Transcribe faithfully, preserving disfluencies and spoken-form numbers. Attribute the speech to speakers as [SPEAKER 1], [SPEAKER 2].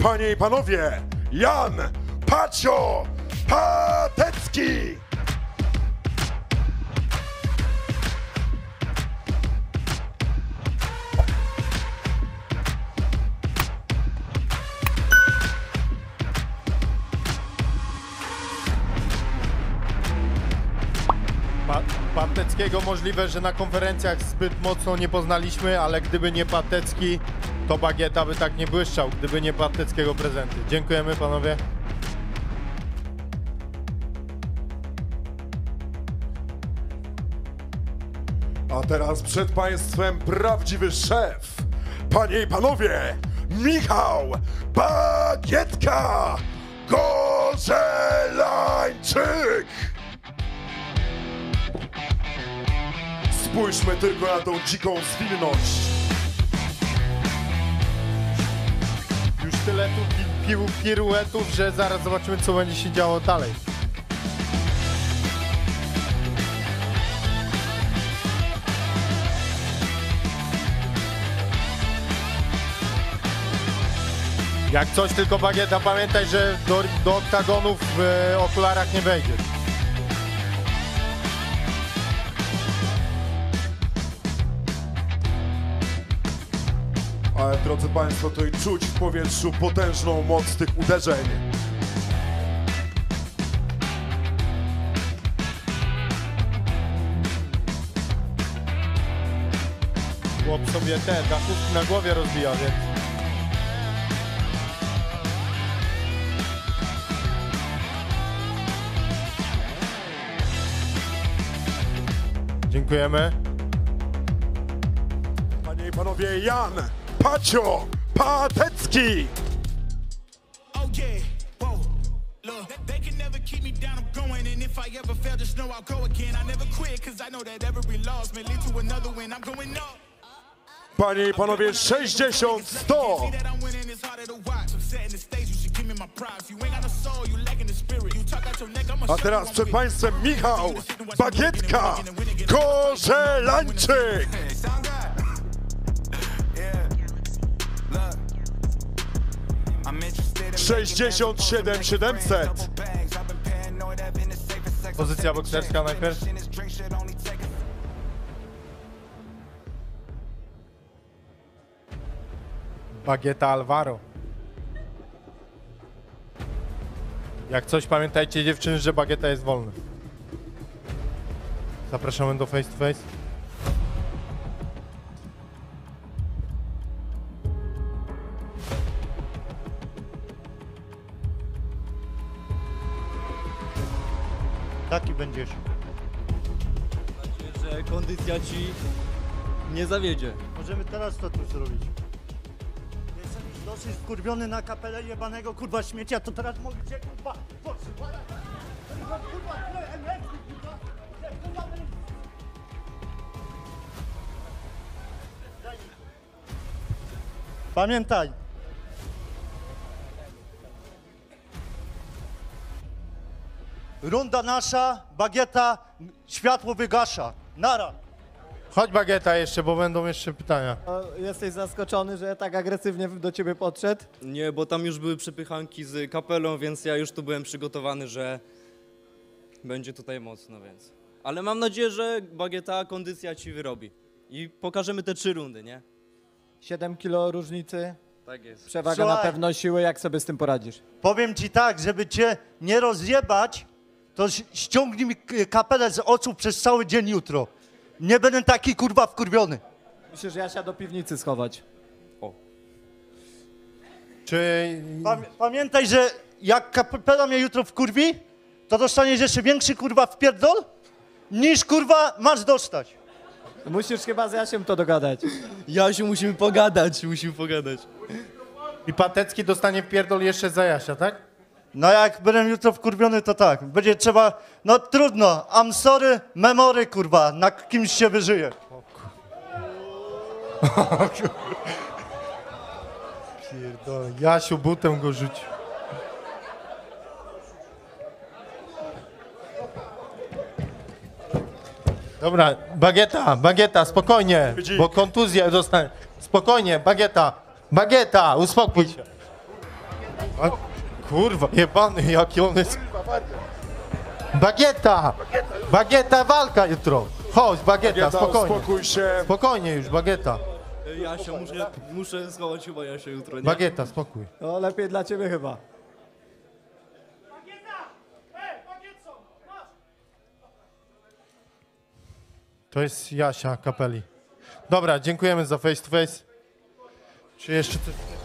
[SPEAKER 1] Panie i panowie, Jan Pacio Patecki!
[SPEAKER 2] Pa Pateckiego możliwe, że na konferencjach zbyt mocno nie poznaliśmy, ale gdyby nie Patecki, to Bagieta by tak nie błyszczał, gdyby nie Pateckiego prezenty. Dziękujemy panowie.
[SPEAKER 1] A teraz przed państwem prawdziwy szef. Panie i panowie, Michał Bagietka Korzelańczyk! Spójrzmy tylko na tą dziką zwinność.
[SPEAKER 2] Już tyle tu pi pił piruetów, że zaraz zobaczymy, co będzie się działo dalej. Jak coś, tylko Bagieta, pamiętaj, że do, do oktagonów w e, okularach nie wejdziesz.
[SPEAKER 1] Ale drodzy państwo, to i czuć w powietrzu potężną moc tych uderzeń.
[SPEAKER 2] Chłop sobie te dachówki na głowie rozbija, więc... Dziękujemy.
[SPEAKER 1] Panie i panowie, Jan Pacio Patecki!
[SPEAKER 3] Oh yeah, whoa, look, they can never keep me down, I'm going, and if I ever fail, just know I'll go again. I never quit, cause I know that every loss may lead to another win. I'm going up.
[SPEAKER 1] Panie i panowie, sześćdziesiąt sto! A teraz przed państwem Michał Bagietka Korzelańczyk! sześćdziesiąt siedem siedemset!
[SPEAKER 2] Pozycja bokserska najpierw. Bagieta Alvaro. Jak coś, pamiętajcie dziewczyny, że Bagieta jest wolny. Zapraszamy do face to face.
[SPEAKER 4] Taki będziesz.
[SPEAKER 5] Mam nadzieję, że kondycja ci nie zawiedzie.
[SPEAKER 4] Możemy teraz to tu zrobić. Jestem już dosyć wkurwiony na kapelę jebanego kurwa śmiecia, to teraz możecie kurwa potrzymać. Kurwa, kurwa, energii, kurwa. Kurwa, Daj mi. Pamiętaj. Runda nasza, Bagieta, światło wygasza. Nara.
[SPEAKER 2] Chodź Bagieta jeszcze, bo będą jeszcze pytania.
[SPEAKER 6] Jesteś zaskoczony, że tak agresywnie do ciebie podszedł?
[SPEAKER 5] Nie, bo tam już były przepychanki z kapelą, więc ja już tu byłem przygotowany, że będzie tutaj mocno, więc... Ale mam nadzieję, że Bagieta kondycja ci wyrobi. I pokażemy te trzy rundy, nie?
[SPEAKER 6] siedem kilo różnicy,
[SPEAKER 5] Tak jest.
[SPEAKER 6] przewaga
[SPEAKER 4] Słuchaj.
[SPEAKER 6] na pewno siły, jak sobie z tym poradzisz?
[SPEAKER 4] Powiem ci tak, żeby cię nie rozjebać, to ś- ściągnij mi k- kapelę z oczu przez cały dzień jutro. Nie będę taki kurwa wkurwiony.
[SPEAKER 6] Musisz Jasia do piwnicy schować.
[SPEAKER 2] Czy...
[SPEAKER 4] Pam- pamiętaj, że jak kapela mnie jutro wkurwi, to dostaniesz jeszcze większy kurwa wpierdol, niż kurwa masz dostać.
[SPEAKER 6] Musisz chyba z Jasiem to dogadać.
[SPEAKER 5] Jasiu, musimy pogadać, musimy pogadać.
[SPEAKER 2] I Patecki dostanie wpierdol jeszcze za Jasia, tak?
[SPEAKER 4] No jak będę jutro wkurwiony, to tak. Będzie trzeba, no trudno, I'm sorry, memory kurwa, na kimś się wyżyje.
[SPEAKER 2] Pierdolę, Jasiu butem go rzucił. Dobra, Bagieta, Bagieta, spokojnie, bo kontuzję dostanie. Spokojnie, Bagieta, Bagieta, uspokój się. A, kurwa, jebany, jaki on jest... Bagieta! Bagieta, walka jutro! Chodź, Bagieta,
[SPEAKER 1] Bagieta,
[SPEAKER 2] spokojnie.
[SPEAKER 1] uspokój się.
[SPEAKER 2] Spokojnie już, Bagieta.
[SPEAKER 5] Jasia, muszę, muszę schować chyba Jasia jutro, nie?
[SPEAKER 2] Bagieta, spokój.
[SPEAKER 6] No lepiej dla ciebie chyba.
[SPEAKER 2] To jest Jasia Kapeli. Dobra, dziękujemy za face to face. Czy jeszcze coś...